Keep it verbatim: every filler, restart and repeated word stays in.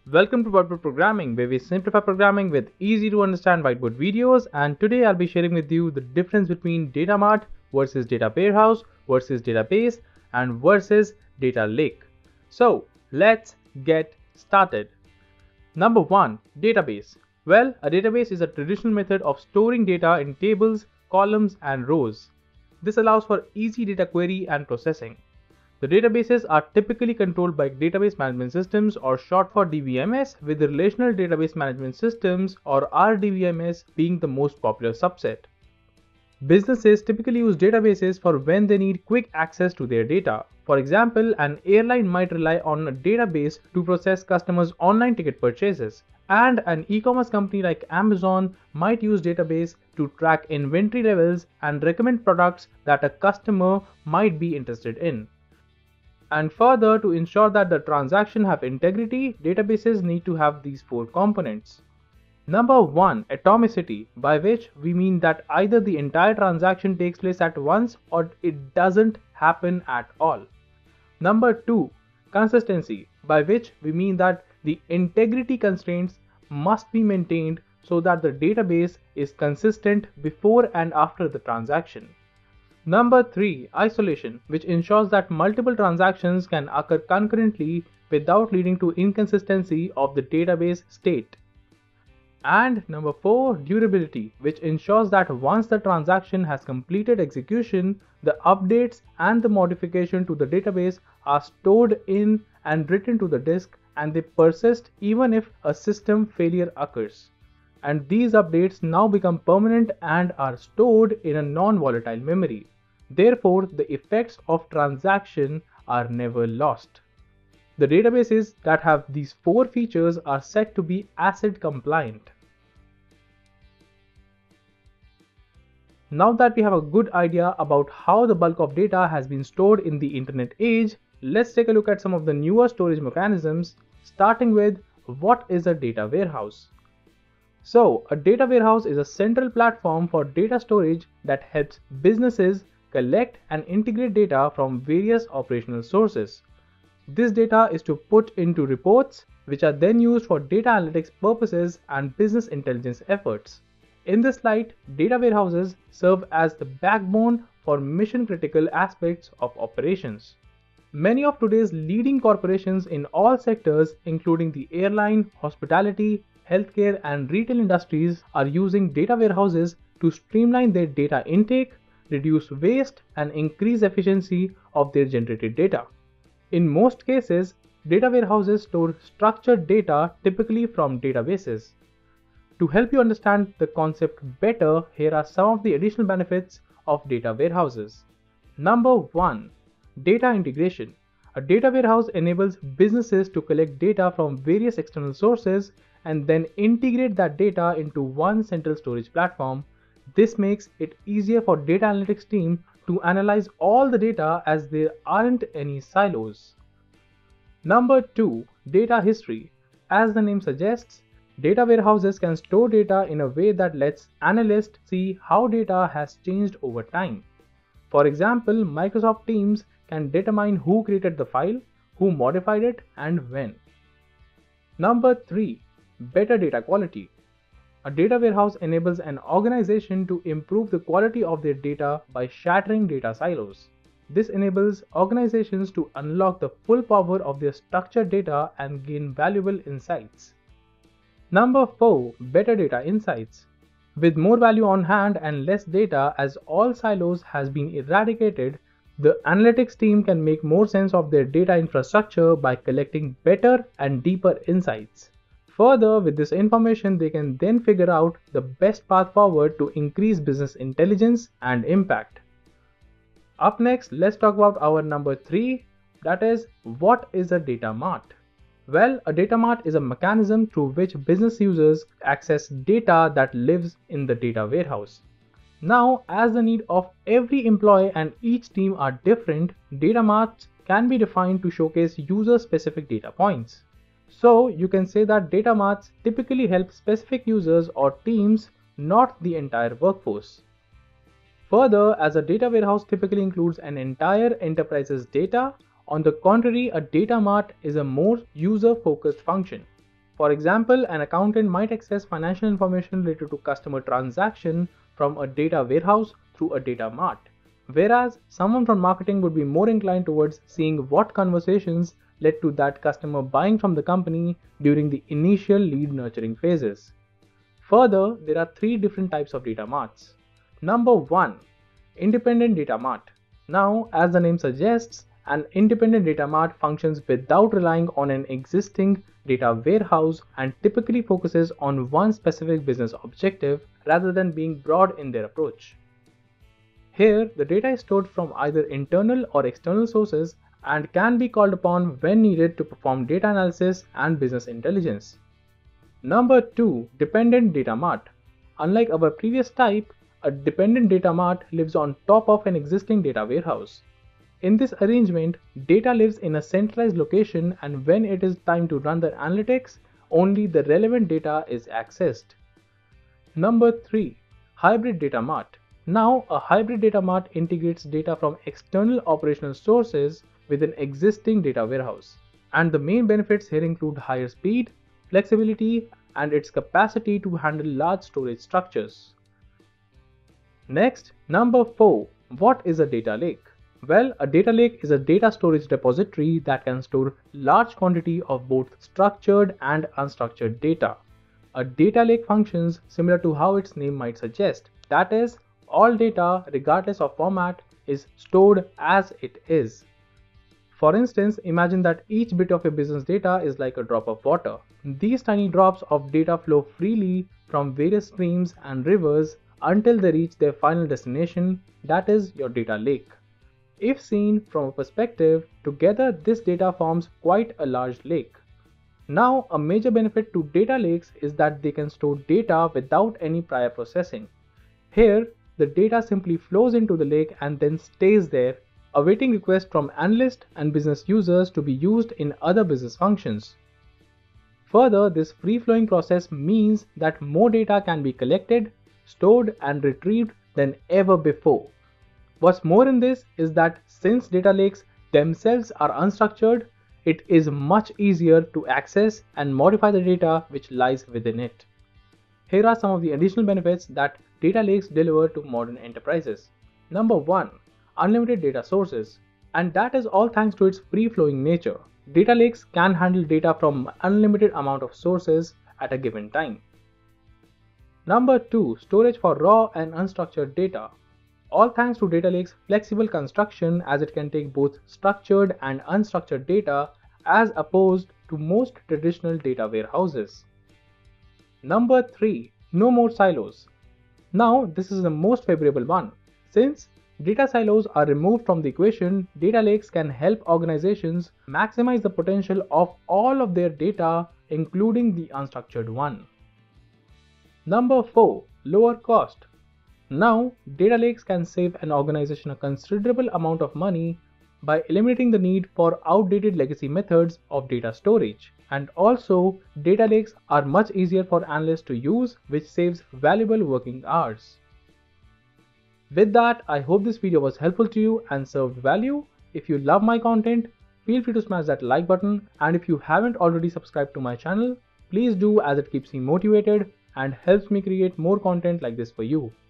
Welcome to Whiteboard Programming, where we simplify programming with easy to understand whiteboard videos. And today I'll be sharing with you the difference between data mart versus data warehouse versus database and versus data lake. So let's get started. Number one, database. Well, a database is a traditional method of storing data in tables, columns, and rows. This allows for easy data query and processing. The databases are typically controlled by database management systems, or short for D B M S, with the relational database management systems or R D B M S being the most popular subset. Businesses typically use databases for when they need quick access to their data. For example, an airline might rely on a database to process customers' online ticket purchases, and an e-commerce company like Amazon might use database to track inventory levels and recommend products that a customer might be interested in. And further, to ensure that the transaction have integrity, databases need to have these four components. Number one, atomicity, by which we mean that either the entire transaction takes place at once or it doesn't happen at all. Number two, consistency, by which we mean that the integrity constraints must be maintained so that the database is consistent before and after the transaction. Number three, isolation, which ensures that multiple transactions can occur concurrently without leading to inconsistency of the database state. And number four, durability, which ensures that once the transaction has completed execution, the updates and the modification to the database are stored in and written to the disk, and they persist even if a system failure occurs. And these updates now become permanent and are stored in a non-volatile memory. Therefore, the effects of transaction are never lost. The databases that have these four features are said to be ACID compliant. Now that we have a good idea about how the bulk of data has been stored in the internet age, let's take a look at some of the newer storage mechanisms, starting with what is a data warehouse. So, a data warehouse is a central platform for data storage that helps businesses collect and integrate data from various operational sources. This data is to put into reports, which are then used for data analytics purposes and business intelligence efforts. In this light, data warehouses serve as the backbone for mission-critical aspects of operations. Many of today's leading corporations in all sectors, including the airline, hospitality, healthcare, and retail industries, are using data warehouses to streamline their data intake, reduce waste, and increase efficiency of their generated data. In most cases, data warehouses store structured data, typically from databases. To help you understand the concept better, here are some of the additional benefits of data warehouses. Number one, data integration. A data warehouse enables businesses to collect data from various external sources and then integrate that data into one central storage platform. This makes it easier for data analytics team to analyze all the data as there aren't any silos. Number two, data history. As the name suggests, data warehouses can store data in a way that lets analysts see how data has changed over time. For example, Microsoft Teams can determine who created the file, who modified it, and when. Number three, better data quality. A data warehouse enables an organization to improve the quality of their data by shattering data silos. This enables organizations to unlock the full power of their structured data and gain valuable insights. Number four, better data insights. With more value on hand and less data, as all silos has been eradicated, the analytics team can make more sense of their data infrastructure by collecting better and deeper insights. Further, with this information, they can then figure out the best path forward to increase business intelligence and impact. Up next, let's talk about our number three, that is, what is a data mart? Well, a data mart is a mechanism through which business users access data that lives in the data warehouse. Now, as the need of every employee and each team are different, data marts can be defined to showcase user-specific data points. So, you can say that data marts typically help specific users or teams, not the entire workforce. Further, as a data warehouse typically includes an entire enterprise's data, on the contrary, a data mart is a more user-focused function. For example, an accountant might access financial information related to customer transaction from a data warehouse through a data mart, whereas someone from marketing would be more inclined towards seeing what conversations led to that customer buying from the company during the initial lead nurturing phases. Further, there are three different types of data marts. Number one, independent data mart. Now, as the name suggests, an independent data mart functions without relying on an existing data warehouse and typically focuses on one specific business objective rather than being broad in their approach. Here, the data is stored from either internal or external sources and can be called upon when needed to perform data analysis and business intelligence. Number two, dependent data mart. Unlike our previous type, a dependent data mart lives on top of an existing data warehouse. In this arrangement, data lives in a centralized location, and when it is time to run the analytics, only the relevant data is accessed. Number three, hybrid data mart. Now, a hybrid data mart integrates data from external operational sources with an existing data warehouse. And the main benefits here include higher speed, flexibility, and its capacity to handle large storage structures. Next, number four, what is a data lake? Well, a data lake is a data storage repository that can store large quantity of both structured and unstructured data. A data lake functions similar to how its name might suggest. That is, all data, regardless of format, is stored as it is. For instance, imagine that each bit of your business data is like a drop of water. These tiny drops of data flow freely from various streams and rivers until they reach their final destination, that is your data lake. If seen from a perspective, together this data forms quite a large lake. Now, a major benefit to data lakes is that they can store data without any prior processing. Here, the data simply flows into the lake and then stays there, awaiting requests from analysts and business users to be used in other business functions. Further, this free-flowing process means that more data can be collected, stored, and retrieved than ever before. What's more in this is that since data lakes themselves are unstructured, it is much easier to access and modify the data which lies within it. Here are some of the additional benefits that data lakes deliver to modern enterprises. Number one, unlimited data sources. And that is all thanks to its free-flowing nature. Data lakes can handle data from an unlimited amount of sources at a given time. Number two, storage for raw and unstructured data. All thanks to data lakes' flexible construction, as it can take both structured and unstructured data as opposed to most traditional data warehouses. Number three, no more silos. Now this is the most favorable one. Since data silos are removed from the equation, data lakes can help organizations maximize the potential of all of their data, including the unstructured one. Number four, lower cost. Now, data lakes can save an organization a considerable amount of money by eliminating the need for outdated legacy methods of data storage. And also, data lakes are much easier for analysts to use, which saves valuable working hours. With that, I hope this video was helpful to you and served value. If you love my content, feel free to smash that like button, and if you haven't already subscribed to my channel, please do, as it keeps me motivated and helps me create more content like this for you.